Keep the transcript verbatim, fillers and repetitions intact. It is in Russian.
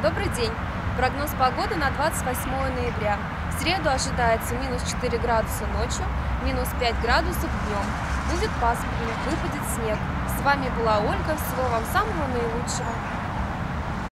Добрый день! Прогноз погоды на двадцать восьмое ноября. В среду ожидается минус четыре градуса ночью, минус пять градусов днем. Будет пасмурно, выпадет снег. С вами была Ольга. Всего вам самого наилучшего.